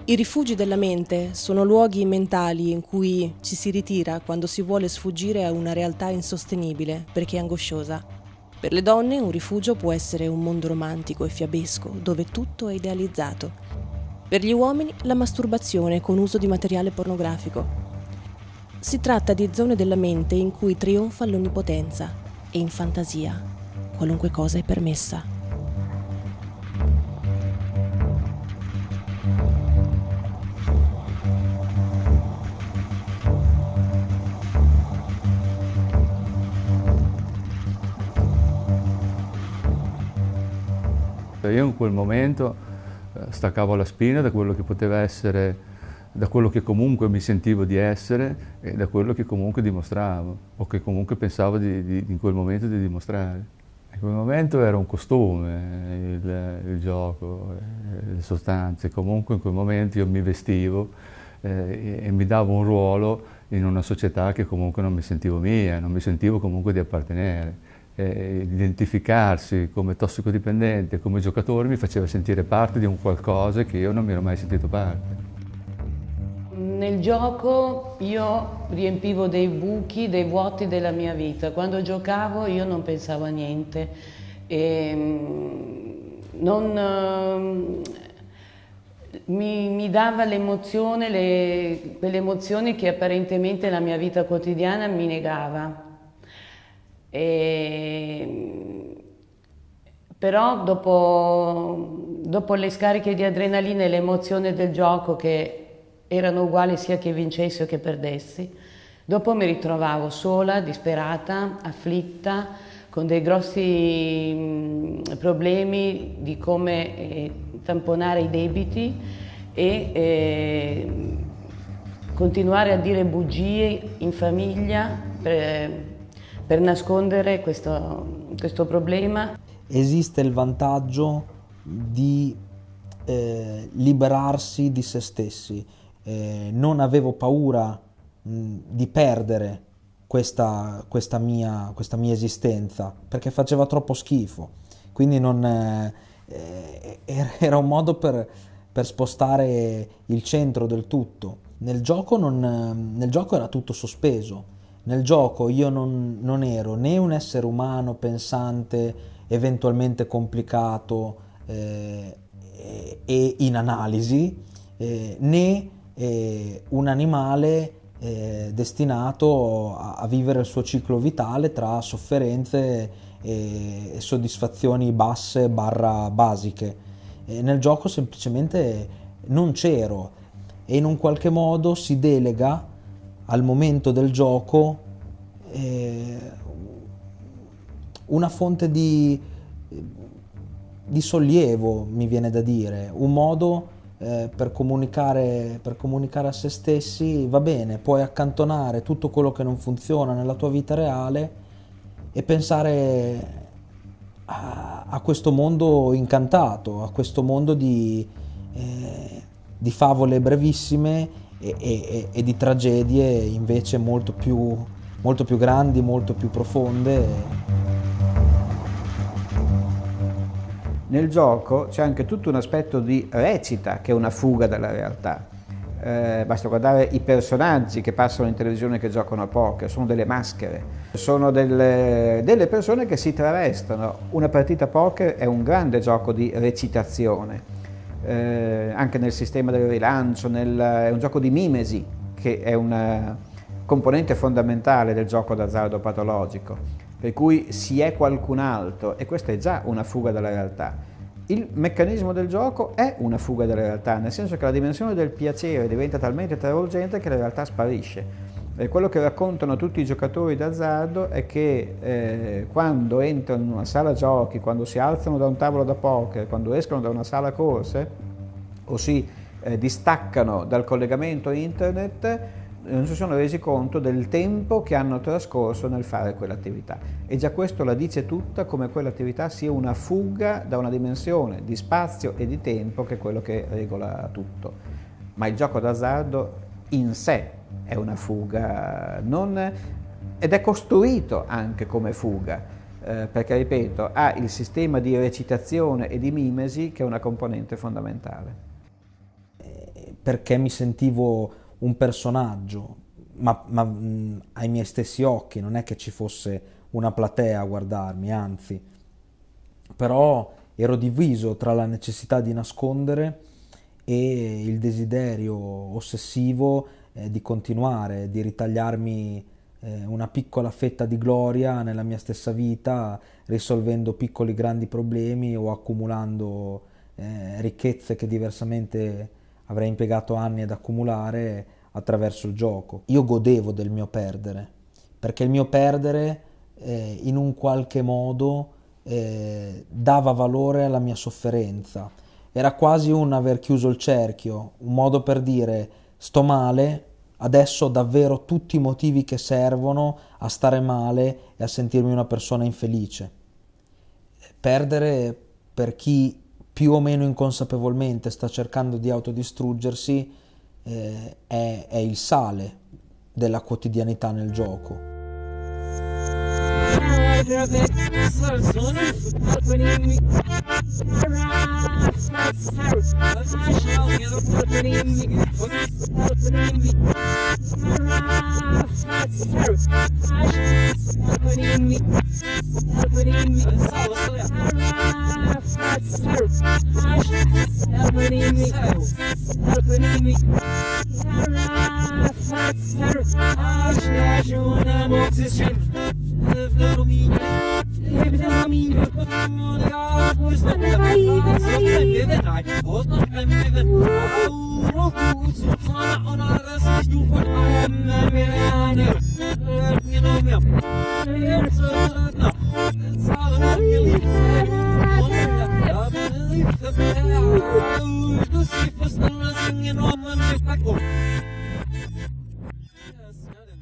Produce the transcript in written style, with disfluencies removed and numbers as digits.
I rifugi della mente sono luoghi mentali in cui ci si ritira quando si vuole sfuggire a una realtà insostenibile perché angosciosa. Per le donne un rifugio può essere un mondo romantico e fiabesco dove tutto è idealizzato. Per gli uomini la masturbazione con uso di materiale pornografico. Si tratta di zone della mente in cui trionfa l'onnipotenza e in fantasia qualunque cosa è permessa. Io in quel momento staccavo la spina da quello che poteva essere, da quello che comunque mi sentivo di essere e da quello che comunque dimostravo o che comunque pensavo in quel momento di dimostrare. In quel momento era un costume il gioco, le sostanze, comunque in quel momento io mi vestivo e mi davo un ruolo in una società che comunque non mi sentivo mia, non mi sentivo comunque di appartenere. Identificarsi come tossicodipendente, come giocatore mi faceva sentire parte di un qualcosa che io non mi ero mai sentito parte. Nel gioco io riempivo dei buchi, dei vuoti della mia vita. Quando giocavo io non pensavo a niente. Mi dava l'emozione, quelle emozioni che apparentemente la mia vita quotidiana mi negava. Però dopo le scariche di adrenalina e l'emozione del gioco, che erano uguali sia che vincessi o che perdessi, dopo mi ritrovavo sola, disperata, afflitta, con dei grossi problemi di come tamponare i debiti e continuare a dire bugie in famiglia per nascondere questo problema. Esiste il vantaggio di liberarsi di se stessi. Non avevo paura di perdere questa mia esistenza, perché faceva troppo schifo. Quindi era un modo per spostare il centro del tutto. Nel gioco era tutto sospeso. Nel gioco io non ero né un essere umano pensante, eventualmente complicato e in analisi, né un animale destinato a vivere il suo ciclo vitale tra sofferenze e soddisfazioni basse barra basiche. Nel gioco semplicemente non c'ero e in un qualche modo si delega al momento del gioco una fonte di sollievo, mi viene da dire, un modo per comunicare a se stessi. Va bene, puoi accantonare tutto quello che non funziona nella tua vita reale e pensare a questo mondo incantato, a questo mondo di favole brevissime e di tragedie invece molto più grandi, molto più profonde. Nel gioco c'è anche tutto un aspetto di recita che è una fuga dalla realtà. Basta guardare i personaggi che passano in televisione che giocano a poker, sono delle maschere, sono delle persone che si travestono. Una partita a poker è un grande gioco di recitazione. Anche nel sistema del rilancio, è un gioco di mimesi che è una componente fondamentale del gioco d'azzardo patologico, per cui si è qualcun altro e questa è già una fuga dalla realtà. Il meccanismo del gioco è una fuga dalla realtà, nel senso che la dimensione del piacere diventa talmente travolgente che la realtà sparisce. E quello che raccontano tutti i giocatori d'azzardo è che quando entrano in una sala giochi, quando si alzano da un tavolo da poker, quando escono da una sala corse o si distaccano dal collegamento internet, non si sono resi conto del tempo che hanno trascorso nel fare quell'attività. E già questo la dice tutta, come quell'attività sia una fuga da una dimensione di spazio e di tempo che è quello che regola tutto. Ma il gioco d'azzardo in sé è una fuga, ed è costruito anche come fuga, perché ripeto, ha il sistema di recitazione e di mimesi che è una componente fondamentale. perché mi sentivo un personaggio, ma ai miei stessi occhi, non è che ci fosse una platea a guardarmi, anzi, però ero diviso tra la necessità di nascondere e il desiderio ossessivo di continuare, di ritagliarmi una piccola fetta di gloria nella mia stessa vita, risolvendo piccoli grandi problemi o accumulando ricchezze che diversamente avrei impiegato anni ad accumulare attraverso il gioco. Io godevo del mio perdere, perché il mio perdere in un qualche modo dava valore alla mia sofferenza. Era quasi un aver chiuso il cerchio, un modo per dire: sto male, adesso ho davvero tutti i motivi che servono a stare male e a sentirmi una persona infelice. Perdere, per chi più o meno inconsapevolmente sta cercando di autodistruggersi, è il sale della quotidianità nel gioco. Yes,